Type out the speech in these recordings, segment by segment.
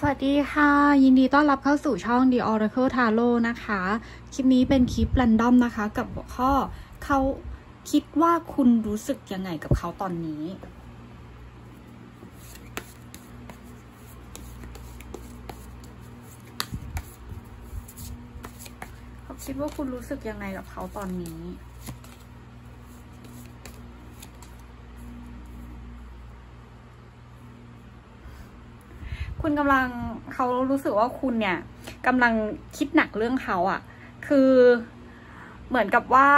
วัสดีค่ะยินดีต้อนรับเข้าสู่ช่อง The Oracle Tarot นะคะคลิปนี้เป็นคลิป random นะคะกับหัวข้อเขาคิดว่าคุณรู้สึกยังไงกับเขาตอนนี้เขาคิดว่าคุณรู้สึกยังไงกับเขาตอนนี้คุณกำลังเขารู้สึกว่าคุณเนี่ยกำลังคิดหนักเรื่องเขาอะคือเหมือนกับว่า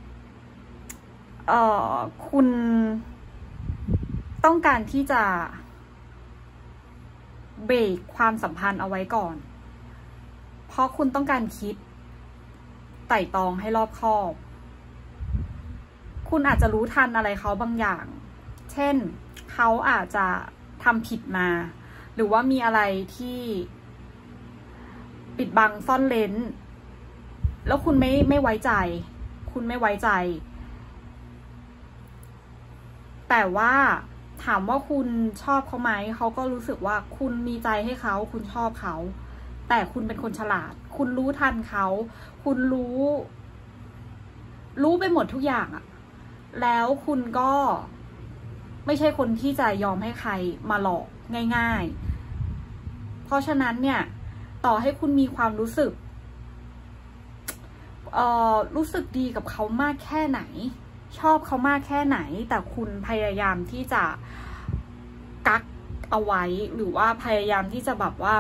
คุณต้องการที่จะเบรกความสัมพันธ์เอาไว้ก่อนเพราะคุณต้องการคิดไต่ตองให้รอบคอบคุณอาจจะรู้ทันอะไรเขาบางอย่างเช่นเขาอาจจะทำผิดมาหรือว่ามีอะไรที่ปิดบังซ่อนเร้นแล้วคุณไม่ไว้ใจคุณไม่ไว้ใจแต่ว่าถามว่าคุณชอบเขาไหมเขาก็รู้สึกว่าคุณมีใจให้เขาคุณชอบเขาแต่คุณเป็นคนฉลาดคุณรู้ทันเขาคุณรู้ไปหมดทุกอย่างอะแล้วคุณก็ไม่ใช่คนที่จะยอมให้ใครมาหลอกง่ายๆเพราะฉะนั้นเนี่ยต่อให้คุณมีความรู้สึกดีกับเขามากแค่ไหนชอบเขามากแค่ไหนแต่คุณพยายามที่จะกักเอาไว้หรือว่าพยายามที่จะแบบว่า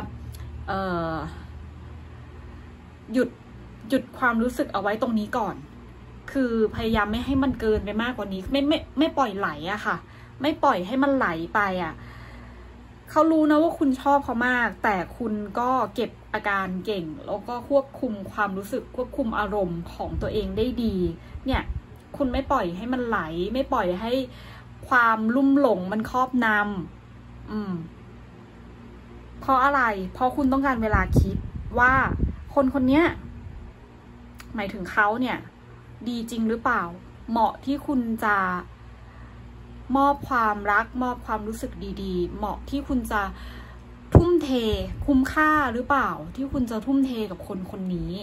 หยุดความรู้สึกเอาไว้ตรงนี้ก่อนคือพยายามไม่ให้มันเกินไปมากกว่านี้ไม่ปล่อยไหลอะค่ะไม่ปล่อยให้มันไหลไปอะเขารู้นะว่าคุณชอบเขามากแต่คุณก็เก็บอาการเก่งแล้วก็ควบคุมความรู้สึกควบคุมอารมณ์ของตัวเองได้ดีเนี่ยคุณไม่ปล่อยให้มันไหลไม่ปล่อยให้ความลุ่มหลงมันครอบนำเพราะอะไรเพราะคุณต้องการเวลาคิดว่าคนนี้หมายถึงเขาเนี่ยดีจริงหรือเปล่าเหมาะที่คุณจะมอบความรักมอบความรู้สึกดีๆเหมาะที่คุณจะทุ่มเทคุ้มค่าหรือเปล่าที่คุณจะทุ่มเทกับคนนี้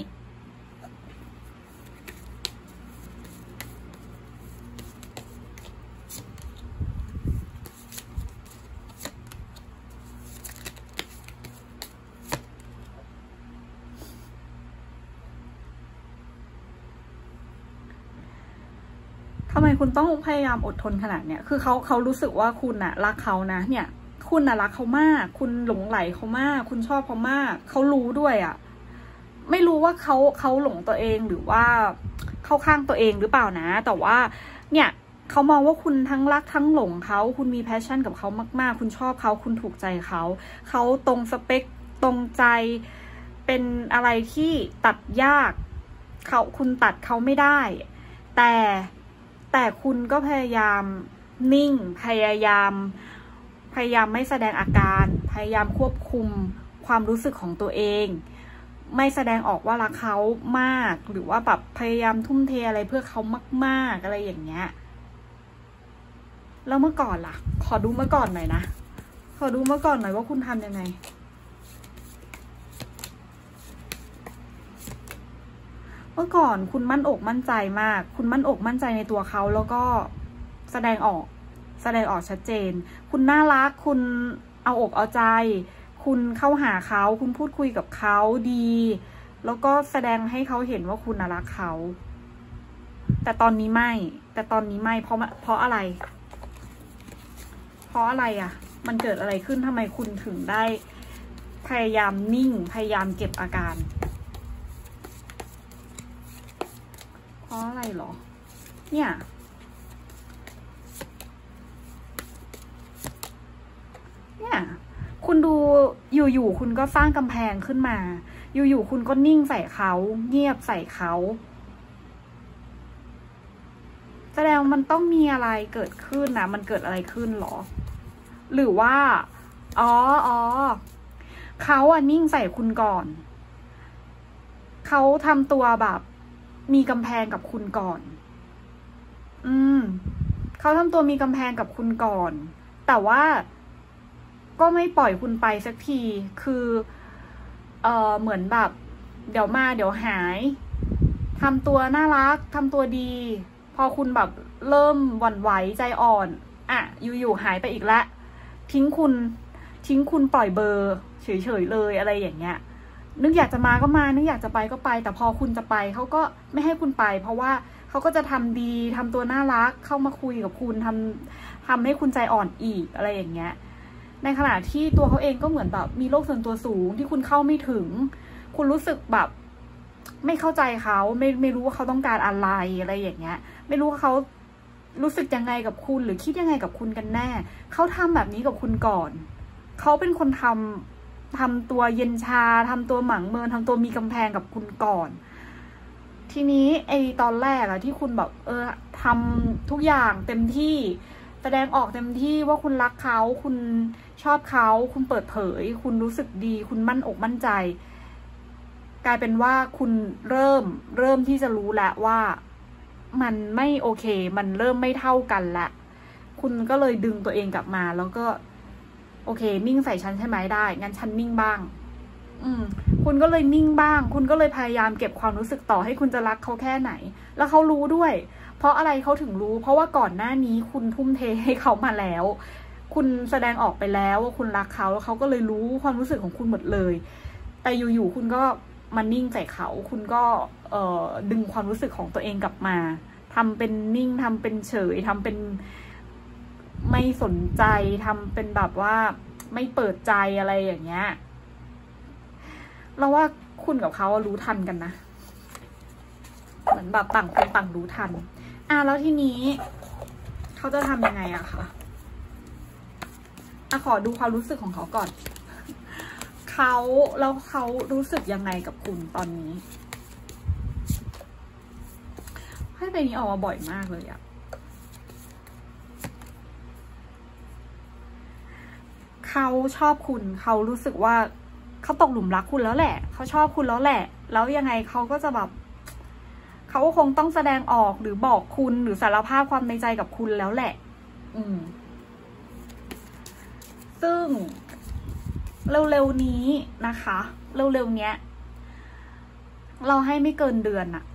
ทำไมคุณต้องพยายามอดทนขนาดเนี้ยคือเขารู้สึกว่าคุณน่ะรักเขานะเนี่ยคุณน่ะรักเขามากคุณหลงไหลเขามากคุณชอบเขามากเขารู้ด้วยอ่ะไม่รู้ว่าเขาหลงตัวเองหรือว่าเข้าข้างตัวเองหรือเปล่านะแต่ว่าเนี่ยเขามองว่าคุณทั้งรักทั้งหลงเขาคุณมีแพชชั่นกับเขามากๆคุณชอบเขาคุณถูกใจเขาตรงสเปคตรงใจเป็นอะไรที่ตัดยากคุณตัดเขาไม่ได้แต่คุณก็พยายามนิ่งพยายามไม่แสดงอาการพยายามควบคุมความรู้สึกของตัวเองไม่แสดงออกว่ารักเขามากหรือว่าแบบพยายามทุ่มเทอะไรเพื่อเขามากๆอะไรอย่างเงี้ยแล้วเมื่อก่อนล่ะขอดูเมื่อก่อนหน่อยนะขอดูเมื่อก่อนหน่อยว่าคุณทำยังไงเมื่อก่อนคุณมั่นอกมั่นใจมากคุณมั่นอกมั่นใจในตัวเขาแล้วก็แสดงออกชัดเจนคุณน่ารักคุณเอาอกเอาใจคุณเข้าหาเขาคุณพูดคุยกับเขาดีแล้วก็แสดงให้เขาเห็นว่าคุณรักเขาแต่ตอนนี้ไม่เพราะอะไรอ่ะมันเกิดอะไรขึ้นทำไมคุณถึงได้พยายามนิ่งพยายามเก็บอาการเพราะอะไรหรอเนี่ยคุณดูอยู่คุณก็สร้างกำแพงขึ้นมาอยู่คุณก็นิ่งใส่เขาเงียบใส่เขาแสดงมันต้องมีอะไรเกิดขึ้นนะมันเกิดอะไรขึ้นหรอหรือว่าเขาอะนิ่งใส่คุณก่อนเขาทำตัวแบบมีกำแพงกับคุณก่อนเขาทำตัวมีกำแพงกับคุณก่อนแต่ว่าก็ไม่ปล่อยคุณไปสักทีคือเหมือนแบบเดี๋ยวมาเดี๋ยวหายทำตัวน่ารักทำตัวดีพอคุณแบบเริ่มหวั่นไหวใจอ่อนอยู่ๆหายไปอีกแล้วทิ้งคุณปล่อยเบอร์เฉยๆเลยอะไรอย่างเงี้ยนึกอยากจะมาก็มานึกอยากจะไปก็ไปแต่พอคุณจะไปเขาก็ไม่ให้คุณไปเพราะว่าเขาก็จะทำดีทำตัวน่ารักเข้ามาคุยกับคุณทำให้คุณใจอ่อนอีกอะไรอย่างเงี้ยในขณะที่ตัวเขาเองก็เหมือนแบบมีโลกส่วนตัวสูงที่คุณเข้าไม่ถึงคุณรู้สึกแบบไม่เข้าใจเขาไม่รู้ว่าเขาต้องการอะไรอะไรอย่างเงี้ยไม่รู้ว่าเขารู้สึกยังไงกับคุณหรือคิดยังไงกับคุณกันแน่เขาทำแบบนี้กับคุณก่อนเขาเป็นคนทำตัวเย็นชาทำตัวหมั่งเมินทำตัวมีกำแพงกับคุณก่อนทีนี้ไอตอนแรกอะที่คุณแบบทำทุกอย่างเต็มที่แสดงออกเต็มที่ว่าคุณรักเขาคุณชอบเขาคุณเปิดเผยคุณรู้สึกดีคุณมั่นอกมั่นใจกลายเป็นว่าคุณเริ่มที่จะรู้แล้วว่ามันไม่โอเคมันเริ่มไม่เท่ากันละคุณก็เลยดึงตัวเองกลับมาแล้วก็โอเคนิ่งใส่ฉันใช่ไหมได้งั้นฉันนิ่งบ้างคุณก็เลยนิ่งบ้างคุณก็เลยพยายามเก็บความรู้สึกต่อให้คุณจะรักเขาแค่ไหนแล้วเขารู้ด้วยเพราะอะไรเขาถึงรู้เพราะว่าก่อนหน้านี้คุณทุ่มเทให้เขามาแล้วคุณแสดงออกไปแล้วว่าคุณรักเขาแล้วเขาก็เลยรู้ความรู้สึกของคุณหมดเลยแต่อยู่ๆคุณก็มานิ่งใส่เขาคุณก็ดึงความรู้สึกของตัวเองกลับมาทำเป็นนิ่งทำเป็นเฉยทำเป็นไม่สนใจทำเป็นแบบว่าไม่เปิดใจอะไรอย่างเงี้ยเราว่าคุณกับเขารู้ทันกันนะเหมือนแบบต่างคนต่างรู้ทันแล้วทีนี้เขาจะทำยังไงอะคะขอดูความรู้สึกของเขาก่อนเขารู้สึกยังไงกับคุณตอนนี้ให้ใบนี้ออกมาบ่อยมากเลยอะเขาชอบคุณเขารู้สึกว่าเขาตกหลุมรักคุณแล้วแหละเขาชอบคุณแล้วแหละแล้วยังไงเขาก็จะแบบเขาก็คงต้องแสดงออกหรือบอกคุณหรือสารภาพความในใจกับคุณแล้วแหละซึ่งเร็วๆนี้นะคะเร็วๆเนี้ยเราให้ไม่เกินเดือนอะ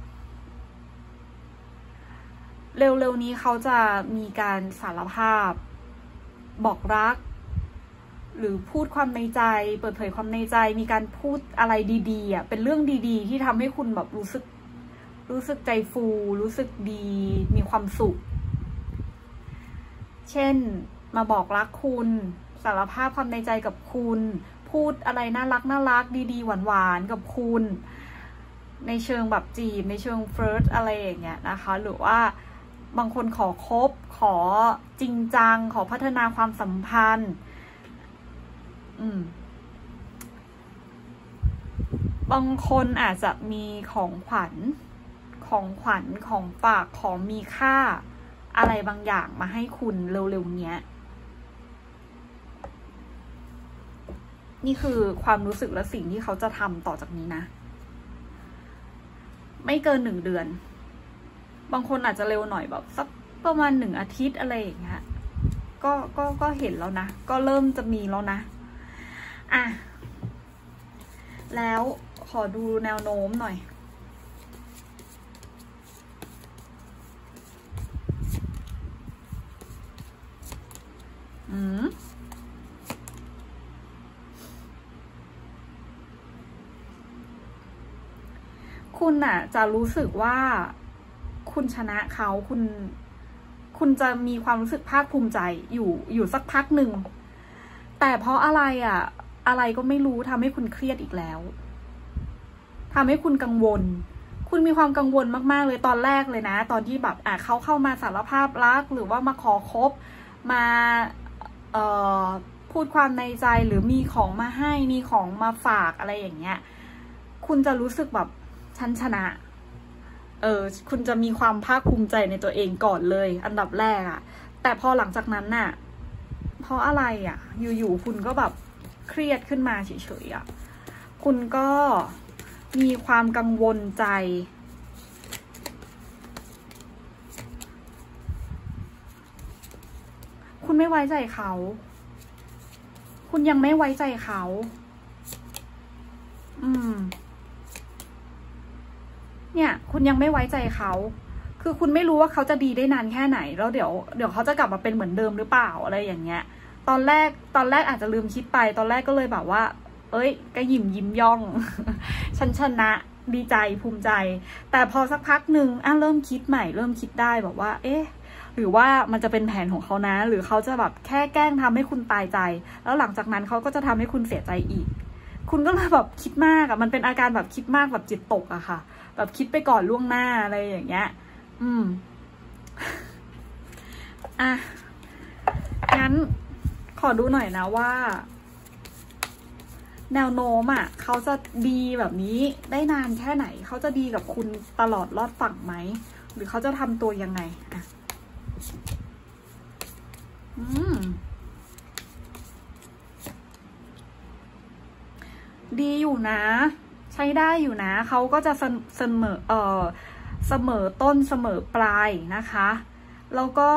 เร็วๆนี้เขาจะมีการสารภาพบอกรักหรือพูดความในใจเปิดเผยความในใจมีการพูดอะไรดีๆเป็นเรื่องดีๆที่ทำให้คุณแบบรู้สึกใจฟูรู้สึกดีมีความสุขเช่นมาบอกรักคุณสารภาพความในใจกับคุณพูดอะไรน่ารักดีๆหวานๆกับคุณในเชิงแบบจีบในเชิงเฟิร์สอะไรอย่างเงี้ยนะคะหรือว่าบางคนขอคบขอจริงจังขอพัฒนาความสัมพันธ์บางคนอาจจะมีของขวัญของฝากของมีค่าอะไรบางอย่างมาให้คุณเร็วๆเนี้ยนี่คือความรู้สึกและสิ่งที่เขาจะทำต่อจากนี้นะไม่เกิน1 เดือนบางคนอาจจะเร็วหน่อยแบบสักประมาณ1 อาทิตย์อะไรอย่างเงี้ยก็เห็นแล้วนะก็เริ่มจะมีแล้วนะแล้วขอดูแนวโน้มหน่อยคุณจะรู้สึกว่าคุณชนะเขาคุณจะมีความรู้สึกภาคภูมิใจอยู่สักพักหนึ่งแต่เพราะอะไรก็ไม่รู้ทำให้คุณเครียดอีกแล้วทำให้คุณกังวลคุณมีความกังวลมากๆเลยตอนแรกเลยนะตอนที่แบบเขาเข้ามาสารภาพรักหรือว่ามาขอคบมาพูดความในใจหรือมีของมาให้มีของมาฝากอะไรอย่างเงี้ยคุณจะรู้สึกแบบฉันชนะคุณจะมีความภาคภูมิใจในตัวเองก่อนเลยอันดับแรกแต่พอหลังจากนั้นน่ะเพราะอะไรอยู่ๆคุณก็แบบเครียดขึ้นมาเฉยๆคุณก็มีความกังวลใจคุณไม่ไว้ใจเขาคุคุณยังไม่ไว้ใจเขาเนี่ยคุณยังไม่ไว้ใจเขาคือคุณไม่รู้ว่าเขาจะดีได้นานแค่ไหนแล้วเดี๋ยวเขาจะกลับมาเป็นเหมือนเดิมหรือเปล่าอะไรอย่างเงี้ยตอนแรกอาจจะลืมคิดไปตอนแรกก็เลยแบบว่าเอ้ยก็ยิ้มย่อง ฉันชนะดีใจภูมิใจแต่พอสักพักหนึ่งเริ่มคิดใหม่เริ่มคิดได้แบบว่าเอ๊ะหรือว่ามันจะเป็นแผนของเขานะหรือเขาจะแบบแค่แกล้งทำให้คุณตายใจแล้วหลังจากนั้นเขาก็จะทำให้คุณเสียใจอีกคุณก็เลยแบบคิดมากมันเป็นอาการแบบคิดมากแบบจิตตกอะค่ะแบบคิดไปก่อนล่วงหน้าอะไรอย่างเงี้ยงั้นขอดูหน่อยนะว่าแนวโน้มเขาจะดีแบบนี้ได้นานแค่ไหนเขาจะดีกับคุณตลอดรอดฝั่งไหมหรือเขาจะทำตัวยังไงดีอยู่นะใช้ได้อยู่นะเขาก็จะเสมอต้นเสมอปลายนะคะแล้วก็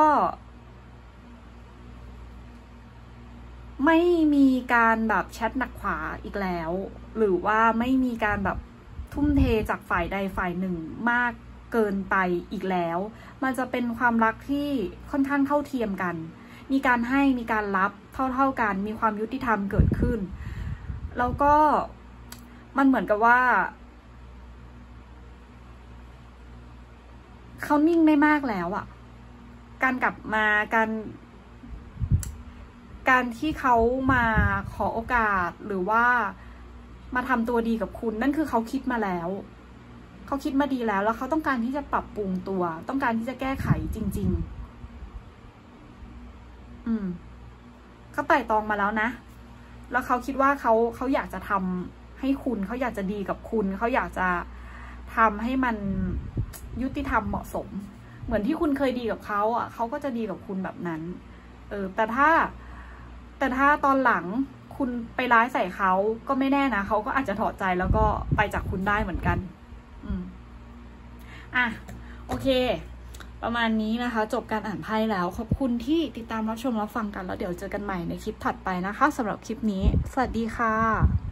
ไม่มีการแบบแชทหนักขวาอีกแล้วหรือว่าไม่มีการแบบทุ่มเทจากฝ่ายใดฝ่ายหนึ่งมากเกินไปอีกแล้วมันจะเป็นความรักที่ค่อนข้างเท่าเทียมกันมีการให้มีการรับเท่ากันมีความยุติธรรมเกิดขึ้นแล้วก็มันเหมือนกับว่าเขานิ่งได้มากแล้วการกลับมาการที่เขามาขอโอกาสหรือว่ามาทำตัวดีกับคุณนั่นคือเขาคิดมาแล้วเขาคิดมาดีแล้วเขาต้องการที่จะปรับปรุงตัวต้องการที่จะแก้ไขจริงๆเขาไต่ตองมาแล้วนะแล้วเขาคิดว่าเขาอยากจะทำให้คุณเขาอยากจะดีกับคุณเขาอยากจะทำให้มันยุติธรรมเหมาะสมเหมือนที่คุณเคยดีกับเขาเขาก็จะดีกับคุณแบบนั้นแต่ถ้าตอนหลังคุณไปร้ายใส่เขาก็ไม่แน่นะเขาก็อาจจะถอดใจแล้วก็ไปจากคุณได้เหมือนกันโอเคประมาณนี้นะคะจบการอ่านไพ่แล้วขอบคุณที่ติดตามรับชมรับฟังกันแล้วเดี๋ยวเจอกันใหม่ในคลิปถัดไปนะคะสำหรับคลิปนี้สวัสดีค่ะ